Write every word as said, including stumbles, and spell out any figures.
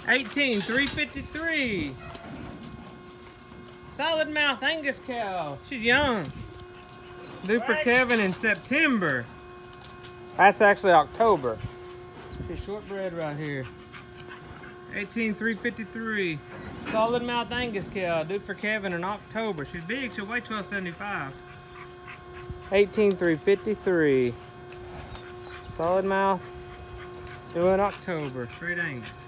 eighteen three fifty-three. Solid Mouth Angus Cow. She's young. Due for calving in September. That's actually October. She's short bred right here. eighteen three fifty-three. Solid Mouth Angus Cow. Due for calving in October. She's big. She'll weigh twelve seventy-five. eighteen three fifty-three. Solid Mouth. Due in October. Straight Angus.